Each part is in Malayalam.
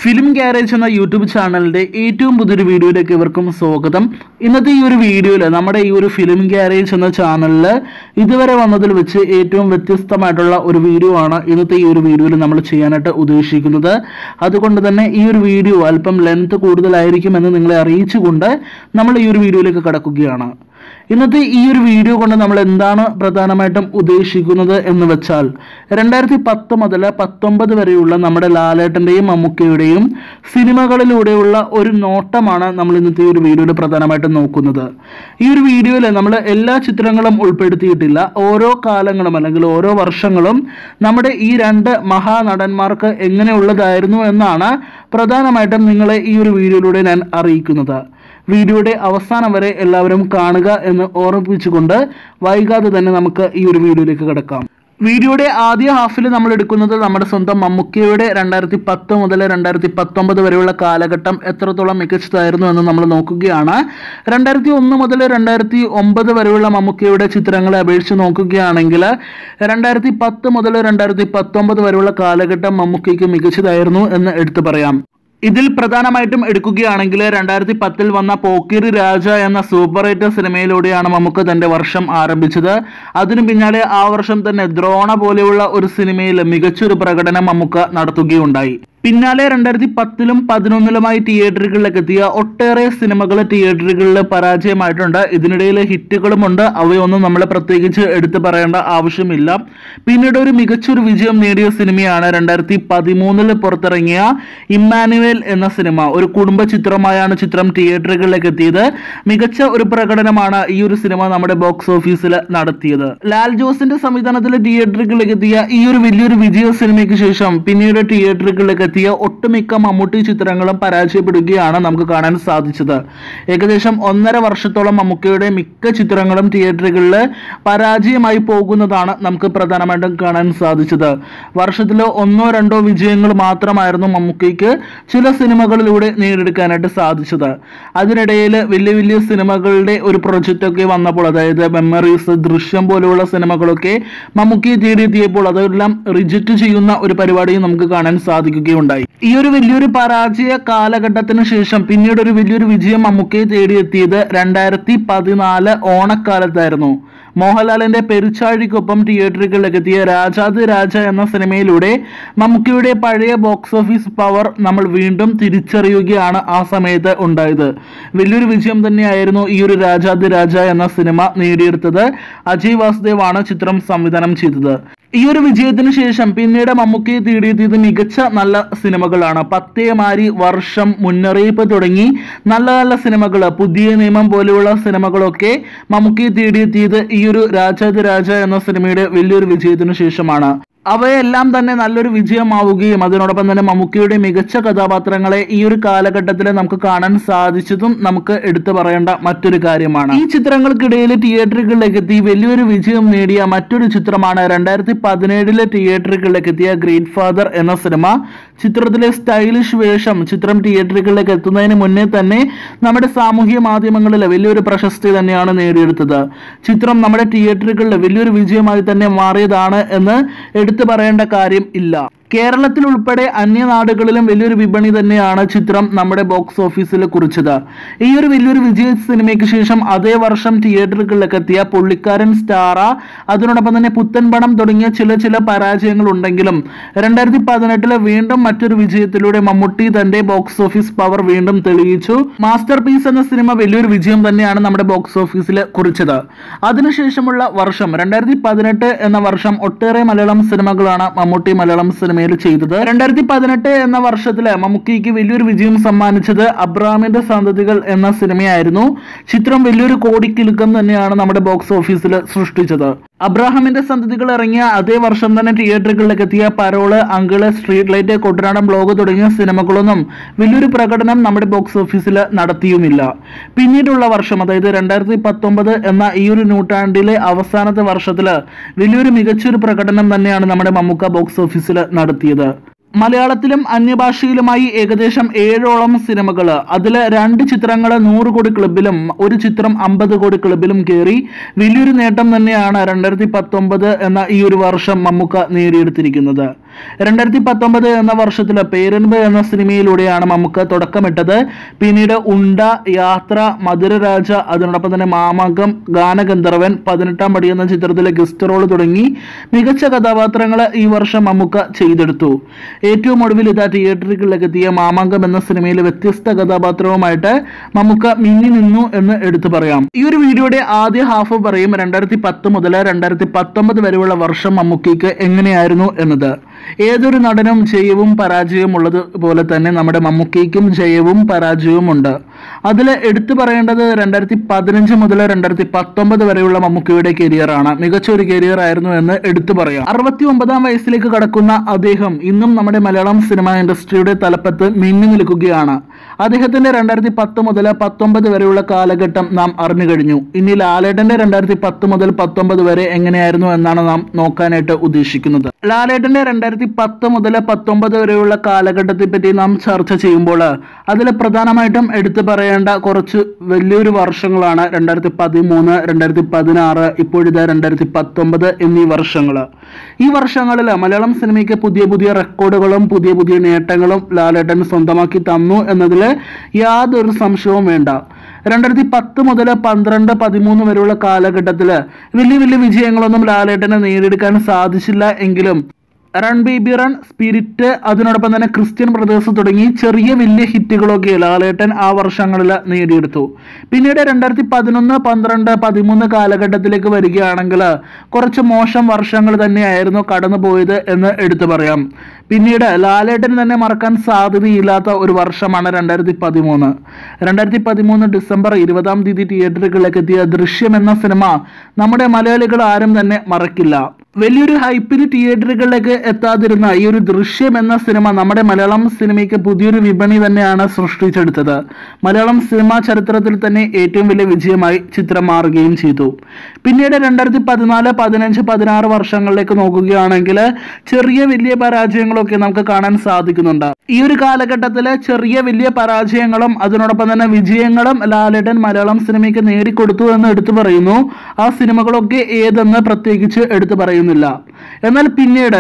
ഫിലിം ഗ്യാരേജ് എന്ന യൂട്യൂബ് ചാനലിന്റെ ഏറ്റവും പുതിയൊരു വീഡിയോയിലേക്ക് ഇവർക്കും സ്വാഗതം. ഇന്നത്തെ ഈ ഒരു വീഡിയോയിൽ നമ്മുടെ ഈ ഒരു ഫിലിം ഗ്യാരേജ് എന്ന ചാനലിൽ ഇതുവരെ വന്നതിൽ വെച്ച് ഏറ്റവും വ്യത്യസ്തമായിട്ടുള്ള ഒരു വീഡിയോ ആണ് ഇന്നത്തെ ഈ ഒരു വീഡിയോയിൽ നമ്മൾ ചെയ്യാനായിട്ട് ഉദ്ദേശിക്കുന്നത്. അതുകൊണ്ട് തന്നെ ഈ ഒരു വീഡിയോ അല്പം ലെങ്ത് കൂടുതലായിരിക്കുമെന്ന് നിങ്ങളെ അറിയിച്ചുകൊണ്ട് നമ്മൾ ഈ ഒരു വീഡിയോയിലേക്ക് കടക്കുകയാണ്. ഇന്നത്തെ ഈ ഒരു വീഡിയോ കൊണ്ട് നമ്മൾ എന്താണ് പ്രധാനമായിട്ടും ഉദ്ദേശിക്കുന്നത് എന്ന് വെച്ചാൽ 2010 മുതൽ 19 വരെയുള്ള നമ്മുടെ ലാലേട്ടൻ്റെയും മമ്മൂക്കയുടെയും സിനിമകളിലൂടെയുള്ള ഒരു നോട്ടമാണ് നമ്മൾ ഇന്നത്തെ ഈ ഒരു വീഡിയോയിൽ പ്രധാനമായിട്ടും നോക്കുന്നത്. ഈ ഒരു വീഡിയോയിൽ നമ്മൾ എല്ലാ ചിത്രങ്ങളും ഉൾപ്പെടുത്തിയിട്ടില്ല. ഓരോ കാലങ്ങളും അല്ലെങ്കിൽ ഓരോ വർഷങ്ങളും നമ്മുടെ ഈ രണ്ട് മഹാനടന്മാർക്ക് എങ്ങനെയുള്ളതായിരുന്നു എന്നാണ് പ്രധാനമായിട്ടും നിങ്ങളെ ഈ ഒരു വീഡിയോയിലൂടെ ഞാൻ അറിയിക്കുന്നത്. വീഡിയോയുടെ അവസാനം വരെ എല്ലാവരും കാണുക എന്ന് ഓർമ്മിപ്പിച്ചുകൊണ്ട് വൈകാതെ തന്നെ നമുക്ക് ഈ ഒരു വീഡിയോയിലേക്ക് കിടക്കാം. വീഡിയോയുടെ ആദ്യ ഹാഫിൽ നമ്മൾ എടുക്കുന്നത് നമ്മുടെ സ്വന്തം മമ്മൂക്കയുടെ 2010 മുതൽ 2019 വരെയുള്ള കാലഘട്ടം എത്രത്തോളം മികച്ചതായിരുന്നു എന്ന് നമ്മൾ നോക്കുകയാണ്. 2001 മുതൽ 2009 വരെയുള്ള മമ്മൂക്കയുടെ ചിത്രങ്ങളെ അപേക്ഷിച്ച് നോക്കുകയാണെങ്കിൽ 2010 മുതൽ 2019 വരെയുള്ള കാലഘട്ടം മമ്മൂക്കയ്ക്ക് മികച്ചതായിരുന്നു എന്ന് എടുത്തു പറയാം. ഇതിൽ പ്രധാനമായിട്ടും എടുക്കുകയാണെങ്കിൽ 2010 വന്ന പോക്കിരി രാജ എന്ന സൂപ്പർ ഹിറ്റ് സിനിമയിലൂടെയാണ് മമ്മൂക്ക തന്റെ വർഷം ആരംഭിച്ചത്. അതിനു പിന്നാലെ ആ വർഷം തന്നെ ദ്രോണ പോലെയുള്ള ഒരു സിനിമയിൽ മികച്ചൊരു പ്രകടനം മമ്മൂക്ക നടത്തുകയുണ്ടായി. പിന്നാലെ 2010ലും 2011ലുമായി തിയേറ്ററുകളിലേക്ക് എത്തിയ ഒട്ടേറെ സിനിമകൾ തിയേറ്ററുകളിൽ പരാജയമായിട്ടുണ്ട്. ഇതിനിടയിൽ ഹിറ്റുകളുമുണ്ട്. അവയൊന്നും നമ്മൾ പ്രത്യേകിച്ച് എടുത്തു പറയേണ്ട ആവശ്യമില്ല. പിന്നീട് ഒരു മികച്ചൊരു വിജയം നേടിയ സിനിമയാണ് 2013 പുറത്തിറങ്ങിയ ഇമ്മാനുവേൽ എന്ന സിനിമ. ഒരു കുടുംബ ചിത്രമായാണ് ചിത്രം തിയേറ്ററുകളിലേക്ക് എത്തിയത്. മികച്ച ഒരു പ്രകടനമാണ് ഈ ഒരു സിനിമ നമ്മുടെ ബോക്സ് ഓഫീസിൽ നടത്തിയത്. ലാൽ ജോസിന്റെ സംവിധാനത്തിൽ തിയേറ്ററുകളിലേക്ക് എത്തിയ ഈ ഒരു വലിയൊരു വിജയ സിനിമയ്ക്ക് ശേഷം പിന്നീട് തിയേറ്ററുകളിലേക്ക് ഒട്ടുമിക്ക മമ്മൂട്ടി ചിത്രങ്ങളും പരാജയപ്പെടുകയാണ് നമുക്ക് കാണാൻ സാധിച്ചത്. ഏകദേശം 1.5 വർഷത്തോളം മമ്മൂക്കയുടെ മിക്ക ചിത്രങ്ങളും തിയേറ്ററുകളിൽ പരാജയമായി പോകുന്നതാണ് നമുക്ക് പ്രധാനമായിട്ടും കാണാൻ സാധിച്ചത്. വർഷത്തിലോ 1-2 വിജയങ്ങൾ മാത്രമായിരുന്നു മമ്മൂക്കയ്ക്ക് ചില സിനിമകളിലൂടെ നേടിയെടുക്കാനായിട്ട് സാധിച്ചത്. അതിനിടയിൽ വലിയ വലിയ സിനിമകളുടെ ഒരു പ്രൊജക്റ്റ് ഒക്കെ വന്നപ്പോൾ, അതായത് മെമ്മറീസ്, ദൃശ്യം പോലെയുള്ള സിനിമകളൊക്കെ മമ്മൂക്കയെ തേടിയെത്തിയപ്പോൾ അതെല്ലാം റിജക്റ്റ് ചെയ്യുന്ന ഒരു പരിപാടിയും നമുക്ക് കാണാൻ സാധിക്കുകയുണ്ട്. ഈ ഒരു വലിയൊരു പരാജയ കാലഘട്ടത്തിന് ശേഷം പിന്നീട് ഒരു വലിയൊരു വിജയം മമ്മൂക്കയെ തേടിയെത്തിയത് 2014 ഓണക്കാലത്തായിരുന്നു. മോഹൻലാലിന്റെ പെരുച്ചാഴിക്കൊപ്പം തിയേറ്ററുകളിലേക്ക് എത്തിയ രാജാതി രാജ എന്ന സിനിമയിലൂടെ മമ്മൂക്കയുടെ പഴയ ബോക്സ് ഓഫീസ് പവർ നമ്മൾ വീണ്ടും തിരിച്ചറിയുകയാണ് ആ സമയത്ത് ഉണ്ടായത്. വലിയൊരു വിജയം തന്നെയായിരുന്നു ഈ ഒരു രാജാതി രാജ എന്ന സിനിമ നേടിയെടുത്തത്. അജയ് വാസുദേവ് ആണ് ചിത്രം സംവിധാനം ചെയ്തത്. ഈ ഒരു വിജയത്തിന് ശേഷം പിന്നീട് മമ്മൂക്കയെ തേടിയെത്തിയത് മികച്ച നല്ല സിനിമകളാണ്. പത്തേമാരി, വർഷം, മുന്നറിയിപ്പ് തുടങ്ങി നല്ല നല്ല സിനിമകൾ, പുതിയ നിയമം പോലെയുള്ള സിനിമകളൊക്കെ മമ്മൂക്കയെ തേടിയെത്തിയത് ഈ ഒരു രാജാതി രാജ എന്ന സിനിമയുടെ വലിയൊരു വിജയത്തിന് ശേഷമാണ്. അവയെല്ലാം തന്നെ നല്ലൊരു വിജയമാവുകയും അതിനോടൊപ്പം തന്നെ മമ്മൂക്കയുടെ മികച്ച കഥാപാത്രങ്ങളെ ഈ ഒരു കാലഘട്ടത്തിൽ നമുക്ക് കാണാൻ സാധിച്ചതും നമുക്ക് എടുത്തു പറയേണ്ട മറ്റൊരു കാര്യമാണ്. ഈ ചിത്രങ്ങൾക്കിടയിൽ തിയേറ്ററുകളിലേക്ക് എത്തി വലിയൊരു വിജയം നേടിയ മറ്റൊരു ചിത്രമാണ് 2017 തിയേറ്ററുകളിലേക്ക് എത്തിയ ഗ്രേറ്റ് ഫാദർ എന്ന സിനിമ. ചിത്രത്തിലെ സ്റ്റൈലിഷ് വേഷം ചിത്രം തിയേറ്ററുകളിലേക്ക് എത്തുന്നതിന് മുന്നേ തന്നെ നമ്മുടെ സാമൂഹ്യ മാധ്യമങ്ങളിൽ വലിയൊരു പ്രശസ്തി തന്നെയാണ് നേടിയെടുത്തത്. ചിത്രം നമ്മുടെ തിയേറ്ററുകളിൽ വലിയൊരു വിജയമായി തന്നെ മാറിയതാണ് എന്ന് എടുത്തു പറയേണ്ട കാര്യം ഇല്ല. കേരളത്തിൽ ഉൾപ്പെടെ അന്യനാടുകളിലും വലിയൊരു വിപണി തന്നെയാണ് ചിത്രം നമ്മുടെ ബോക്സ് ഓഫീസിൽ കുറിച്ചത്. ഈ ഒരു വലിയൊരു വിജയ സിനിമയ്ക്ക് ശേഷം അതേ വർഷം തിയേറ്ററുകളിലേക്ക് എത്തിയ പുള്ളിക്കാരൻ, സ്റ്റാറ, അതിനോടൊപ്പം തന്നെ പുത്തൻ പണം തുടങ്ങിയ ചില പരാജയങ്ങൾ ഉണ്ടെങ്കിലും 2018 വീണ്ടും മറ്റൊരു വിജയത്തിലൂടെ മമ്മൂട്ടി തന്റെ ബോക്സ് ഓഫീസ് പവർ വീണ്ടും തെളിയിച്ചു. മാസ്റ്റർ പീസ് എന്ന സിനിമ വലിയൊരു വിജയം തന്നെയാണ് നമ്മുടെ ബോക്സ് ഓഫീസിൽ കുറിച്ചത്. അതിനുശേഷമുള്ള വർഷം 2018 എന്ന വർഷം ഒട്ടേറെ മലയാളം സിനിമകളാണ് മമ്മൂട്ടി മലയാളം സിനിമയിൽ ചെയ്തത്. 2018 എന്ന വർഷത്തില് മമ്മൂക്കയ്ക്ക് വലിയൊരു വിജയം സമ്മാനിച്ചത് അബ്രഹാമിന്റെ സന്തതികൾ എന്ന സിനിമയായിരുന്നു. ചിത്രം വലിയൊരു കോടിക്കിലുക്കം തന്നെയാണ് നമ്മുടെ ബോക്സ് ഓഫീസിൽ സൃഷ്ടിച്ചത്. അബ്രഹാമിന്റെ സന്തതികൾ ഇറങ്ങിയ അതേ വർഷം തന്നെ തിയേറ്ററുകളിലേക്ക് എത്തിയ parole, uncle, street light, Kuttanadan blog തുടങ്ങിയ സിനിമകളൊന്നും വലിയൊരു പ്രകടനം നമ്മുടെ ബോക്സ് ഓഫീസിൽ നടത്തിയുമില്ല. പിന്നീടുള്ള വർഷം, അതായത് 2019 എന്ന ഈ ഒരു നൂറ്റാണ്ടിലെ അവസാനത്തെ വർഷത്തില് വലിയൊരു മികച്ചൊരു പ്രകടനം തന്നെയാണ് നമ്മുടെ മമ്മൂക്ക ബോക്സ് ഓഫീസിൽ നടത്തിയത്. മലയാളത്തിലും അന്യഭാഷയിലുമായി ഏകദേശം 7ഓളം സിനിമകൾ, അതിൽ 2 ചിത്രങ്ങൾ 100 കോടി ക്ലബിലും 1 ചിത്രം 50 കോടി ക്ലബിലും കയറി വലിയൊരു നേട്ടം തന്നെയാണ് 2019 എന്ന ഈ ഒരു വർഷം മമ്മൂക്ക നേടിയെടുത്തിരിക്കുന്നത്. 2019 എന്ന വർഷത്തിൽ പേരൻപ് എന്ന സിനിമയിലൂടെയാണ് മമ്മൂക്ക തുടക്കമിട്ടത്. പിന്നീട് ഉണ്ട, യാത്ര, മധുരരാജ, അതിനോടൊപ്പം തന്നെ മാമകം, ഗാനഗന്ധർവൻ, 18-ാം പടി എന്ന ചിത്രത്തിലെ ഗസ്റ്റ് റോൾ തുടങ്ങി മികച്ച കഥാപാത്രങ്ങൾ ഈ വർഷം മമ്മൂക്ക ചെയ്തെടുത്തു. ഏറ്റവും ഒടുവിൽ ഇതാ തിയേറ്ററുകളിലേക്ക് എത്തിയ മാമംഗം എന്ന സിനിമയിൽ വ്യത്യസ്ത കഥാപാത്രവുമായിട്ട് മമ്മൂക്ക മിന്നി നിന്നു എന്ന് എടുത്തു പറയാം. ഈ ഒരു വീഡിയോയുടെ ആദ്യ ഹാഫ് പറയും 2010 മുതൽ 2019 വരെയുള്ള വർഷം മമ്മൂക്കയ്ക്ക് എങ്ങനെയായിരുന്നു എന്നത്. ഏതൊരു നടനും ജയവും പരാജയവും ഉള്ളത് പോലെ തന്നെ നമ്മുടെ മമ്മൂക്കയ്ക്കും ജയവും പരാജയവും ഉണ്ട്. അതിൽ എടുത്തു പറയേണ്ടത് 2015 മുതൽ 2019 വരെയുള്ള മമ്മൂക്കയുടെ കരിയറാണ്. മികച്ച ഒരു കരിയർ ആയിരുന്നു എന്ന് എടുത്തു പറയാം. 69-ാം വയസ്സിലേക്ക് കടക്കുന്ന അദ്ദേഹം ഇന്നും നമ്മുടെ മലയാളം സിനിമ ഇൻഡസ്ട്രിയുടെ തലപ്പത്ത് മിന്നി നിൽക്കുകയാണ്. അദ്ദേഹത്തിന്റെ 2010 മുതൽ 19 വരെയുള്ള കാലഘട്ടം നാം അറിഞ്ഞു കഴിഞ്ഞു. ഇനി ലാലേട്ടന്റെ 2010 മുതൽ 19 വരെ എങ്ങനെയായിരുന്നു എന്നാണ് നാം നോക്കാനായിട്ട് ഉദ്ദേശിക്കുന്നത്. ലാലേട്ടന്റെ 2010 മുതൽ 19 വരെയുള്ള കാലഘട്ടത്തെ പറ്റി നാം ചർച്ച ചെയ്യുമ്പോൾ അതിൽ പ്രധാനമായിട്ടും എടുത്തു പറയേണ്ട കുറച്ച് വലിയൊരു വർഷങ്ങളാണ് 2013, 2016, ഇപ്പോഴിത് 2019 എന്നീ വർഷങ്ങൾ. ഈ വർഷങ്ങളിൽ മലയാളം സിനിമയ്ക്ക് പുതിയ പുതിയ റെക്കോർഡുകളും പുതിയ പുതിയ നേട്ടങ്ങളും ലാലേട്ടൻ സ്വന്തമാക്കി തന്നു എന്നതിൽ യാതൊരു സംശയവും വേണ്ട. 2010 മുതൽ 12, 13 വരെയുള്ള കാലഘട്ടത്തിൽ വലിയ വലിയ വിജയങ്ങളൊന്നും ലാലേട്ടന് നേടിയെടുക്കാൻ സാധിച്ചില്ല എങ്കിലും റൺ ബേബി റൺ, സ്പിരിറ്റ്, അതിനോടൊപ്പം തന്നെ ക്രിസ്ത്യൻ ബ്രദേഴ്സ് തുടങ്ങി ചെറിയ വലിയ ഹിറ്റുകളൊക്കെ ലാലേട്ടൻ ആ വർഷങ്ങളിൽ നേടിയെടുത്തു. പിന്നീട് 2011, 12, 13 കാലഘട്ടത്തിലേക്ക് വരികയാണെങ്കിൽ കുറച്ച് മോശം വർഷങ്ങൾ തന്നെയായിരുന്നു കടന്നുപോയത് എന്ന് എടുത്തു പറയാം. പിന്നീട് ലാലേട്ടന് തന്നെ മറക്കാൻ സാധ്യതയില്ലാത്ത ഒരു വർഷമാണ് 2013. 2013 ഡിസംബർ 20-ാം തീയതി തിയേറ്ററുകളിലേക്ക് എത്തിയ ദൃശ്യം എന്ന സിനിമ നമ്മുടെ മലയാളികൾ ആരും തന്നെ മറക്കില്ല. വലിയൊരു ഹൈപ്പിൽ തിയേറ്ററുകളിലേക്ക് എത്താതിരുന്ന ഈ ഒരു ദൃശ്യം എന്ന സിനിമ നമ്മുടെ മലയാളം സിനിമയ്ക്ക് പുതിയൊരു വിപണി തന്നെയാണ് സൃഷ്ടിച്ചെടുത്തത്. മലയാളം സിനിമാ ചരിത്രത്തിൽ തന്നെ ഏറ്റവും വലിയ വിജയമായി ചിത്രം മാറുകയും ചെയ്തു. പിന്നീട് 2014, 15, 16 വർഷങ്ങളിലേക്ക് നോക്കുകയാണെങ്കിൽ ചെറിയ വലിയ പരാജയങ്ങളൊക്കെ നമുക്ക് കാണാൻ സാധിക്കുന്നുണ്ട്. ഈ ഒരു കാലഘട്ടത്തിൽ ചെറിയ വലിയ പരാജയങ്ങളും അതിനോടൊപ്പം തന്നെ വിജയങ്ങളും ലാലേട്ടൻ മലയാളം സിനിമയ്ക്ക് നേടിക്കൊടുത്തു എന്ന് എടുത്തു പറയുന്നു. ആ സിനിമകളൊക്കെ ഏതെന്ന് പ്രത്യേകിച്ച് എടുത്തു പറയുന്നില്ല. എന്നാൽ പിന്നീട്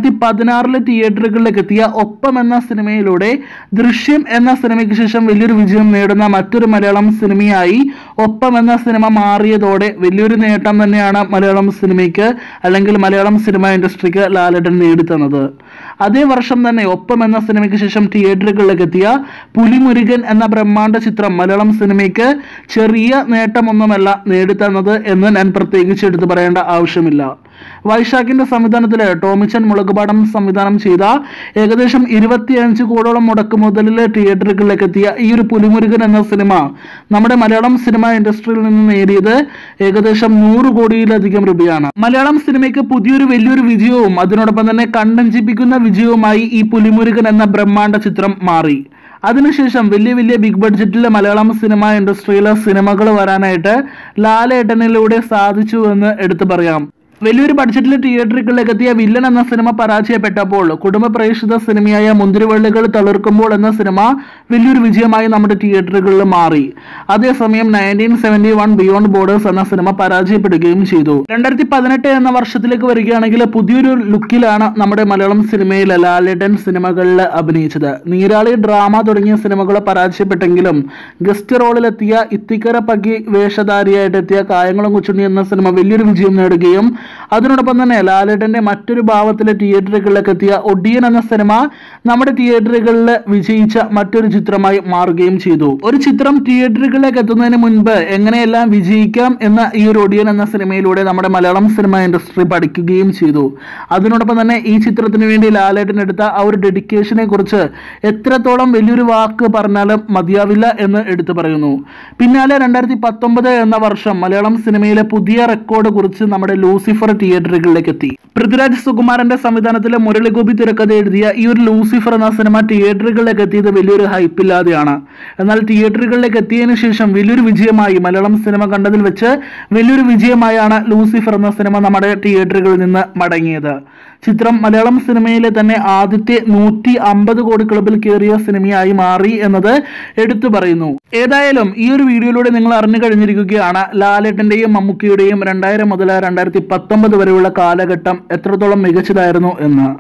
2016 തിയേറ്ററുകളിലേക്ക് എത്തിയ ഒപ്പം എന്ന സിനിമയിലൂടെ ദൃശ്യം എന്ന സിനിമയ്ക്ക് ശേഷം വലിയൊരു വിജയം നേടുന്ന മറ്റൊരു മലയാളം സിനിമയായി ഒപ്പം എന്ന സിനിമ മാറിയതോടെ വലിയൊരു നേട്ടം തന്നെയാണ് മലയാളം സിനിമയ്ക്ക് അല്ലെങ്കിൽ മലയാളം സിനിമ ഇൻഡസ്ട്രിക്ക് ലാലേട്ടൻ നേടിത്തന്നത്. അതേ വർഷം തന്നെ ഒപ്പം എന്ന സിനിമയ്ക്ക് ശേഷം തിയേറ്ററുകളിലേക്ക് എത്തിയ പുലിമുരുകൻ എന്ന ബ്രഹ്മാണ്ഡ ചിത്രം മലയാളം സിനിമയ്ക്ക് ചെറിയ നേട്ടമൊന്നുമല്ല നേടിത്തന്നത് എന്ന് ഞാൻ പ്രത്യേകിച്ച് എടുത്തു പറയേണ്ട ആവശ്യമില്ല. വൈശാഖിന്റെ സംവിധാനത്തിൽ ടോമിച്ചൻ മുളകുപാടം സംവിധാനം ചെയ്ത ഏകദേശം 25 കോടിയോളം മുടക്ക് മുതലിൽ തിയേറ്ററുകളിലേക്ക് എത്തിയ ഈ ഒരു പുലിമുരുകൻ എന്ന സിനിമ നമ്മുടെ മലയാളം സിനിമ ഇൻഡസ്ട്രിയിൽ നിന്ന് നേടിയത് ഏകദേശം 100 കോടിയിലധികം രൂപയാണ്. മലയാളം സിനിമയ്ക്ക് പുതിയൊരു വലിയൊരു വിജയവും അതിനോടൊപ്പം തന്നെ കണ്ണഞ്ചിപ്പിക്കുന്ന വിജയവുമായി ഈ പുലിമുരുകൻ എന്ന ബ്രഹ്മാണ്ഡ ചിത്രം മാറി. അതിനുശേഷം വലിയ വലിയ ബിഗ് ബഡ്ജറ്റിലെ മലയാളം സിനിമ ഇൻഡസ്ട്രിയിലെ സിനിമകൾ വരാനായിട്ട് ലാലേട്ടനിലൂടെ സാധിച്ചു എന്ന് എടുത്തു പറയാം. വലിയൊരു ബഡ്ജറ്റിൽ തിയേറ്ററുകളിലേക്ക് എത്തിയ വില്ലൻ എന്ന സിനിമ പരാജയപ്പെട്ടപ്പോൾ കുടുംബ പ്രേക്ഷിത സിനിമയായ മുന്തിരിവള്ളികൾ തളിർക്കുമ്പോൾ എന്ന സിനിമ വലിയൊരു വിജയമായി നമ്മുടെ തിയേറ്ററുകളിൽ മാറി. അതേസമയം 1971 ബിയോണ്ട് ബോർഡേഴ്സ് എന്ന സിനിമ പരാജയപ്പെടുകയും ചെയ്തു. 2018 എന്ന വർഷത്തിലേക്ക് വരികയാണെങ്കിൽ പുതിയൊരു ലുക്കിലാണ് നമ്മുടെ മലയാളം സിനിമയിൽ ലാലേട്ടൻ സിനിമകളിൽ അഭിനയിച്ചത്. നീരാളി, ഡ്രാമ തുടങ്ങിയ സിനിമകൾ പരാജയപ്പെട്ടെങ്കിലും ഗസ്റ്റ് റോളിലെത്തിയ ഇത്തിക്കര പകി വേഷധാരിയായിട്ട് എത്തിയ കായംകുളം കൊച്ചുണ്ണി എന്ന സിനിമ വലിയൊരു വിജയം നേടുകയും അതിനോടൊപ്പം തന്നെ ലാലേട്ടന്റെ മറ്റൊരു ഭാവത്തിലെ തിയേറ്ററുകളിലേക്ക് എത്തിയ ഒടിയൻ എന്ന സിനിമ നമ്മുടെ തിയേറ്ററുകളിൽ വിജയിച്ച മറ്റൊരു ചിത്രമായി മാറുകയും ചെയ്തു. ഒരു ചിത്രം തിയേറ്ററുകളിലേക്ക് എത്തുന്നതിന് മുൻപ് എങ്ങനെയെല്ലാം വിജയിക്കാം എന്ന ഈ ഒരു ഒടിയൻ എന്ന സിനിമയിലൂടെ നമ്മുടെ മലയാളം സിനിമ ഇൻഡസ്ട്രി പഠിക്കുകയും ചെയ്തു. അതിനോടൊപ്പം തന്നെ ഈ ചിത്രത്തിന് വേണ്ടി ലാലേട്ടൻ എടുത്ത ആ ഒരു ഡെഡിക്കേഷനെ കുറിച്ച് എത്രത്തോളം വലിയൊരു വാക്ക് പറഞ്ഞാലും മതിയാവില്ല എന്ന് എടുത്തു പറയുന്നു. പിന്നാലെ 2019 എന്ന വർഷം മലയാളം സിനിമയിലെ പുതിയ റെക്കോർഡ് കുറിച്ച് നമ്മുടെ ലൂസിഫർ തിയേറ്ററുകളിലേക്ക് എത്തി. പൃഥ്വിരാജ് സുകുമാരന്റെ സംവിധാനത്തിലെ മുരളിഗോപി തിരക്കഥ എഴുതിയ ഈ ഒരു ലൂസിഫർ എന്ന സിനിമ തിയേറ്ററുകളിലേക്ക് എത്തിയത് വലിയൊരു ഹൈപ്പില്ലാതെയാണ്. എന്നാൽ തിയേറ്ററുകളിലേക്ക് എത്തിയതിനു ശേഷം വലിയൊരു വിജയമായി മലയാളം സിനിമ കണ്ടതിൽ വെച്ച് വലിയൊരു വിജയമായാണ് ലൂസിഫർ എന്ന സിനിമ നമ്മുടെ തിയേറ്ററുകളിൽ നിന്ന് മടങ്ങിയത്. ചിത്രം മലയാളം സിനിമയിലെ തന്നെ ആദ്യത്തെ 150 കോടി ക്ലബിൽ കയറിയ സിനിമയായി മാറി എന്നത് എടുത്തു പറയുന്നു. ഏതായാലും ഈ ഒരു വീഡിയോയിലൂടെ നിങ്ങൾ അറിഞ്ഞു കഴിഞ്ഞിരിക്കുകയാണ് ലാലേട്ടന്റെയും മമ്മൂക്കയുടെയും 2000 മുതൽ 2019 വരെയുള്ള കാലഘട്ടം എത്രത്തോളം മികച്ചതായിരുന്നു എന്ന്.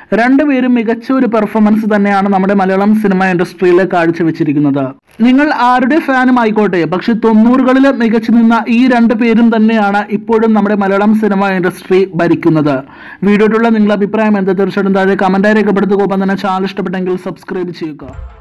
രണ്ടുപേരും മികച്ച ഒരു പെർഫോമൻസ് തന്നെയാണ് നമ്മുടെ മലയാളം സിനിമ ഇൻഡസ്ട്രിയിൽ കാഴ്ചവെച്ചിരിക്കുന്നത്. നിങ്ങൾ ആരുടെ ഫാനും ആയിക്കോട്ടെ, പക്ഷെ 90കളിൽ മികച്ചു നിന്ന ഈ രണ്ടു പേരും തന്നെയാണ് ഇപ്പോഴും നമ്മുടെ മലയാളം സിനിമ ഇൻഡസ്ട്രി ഭരിക്കുന്നത്. വീഡിയോയിലുള്ള നിങ്ങളുടെ അഭിപ്രായം എന്താ തീർച്ചയായിട്ടും താഴെ കമന്റായി രേഖപ്പെടുത്തുക. ഒപ്പം തന്നെ ചാനൽ ഇഷ്ടപ്പെട്ടെങ്കിൽ സബ്സ്ക്രൈബ് ചെയ്യുക.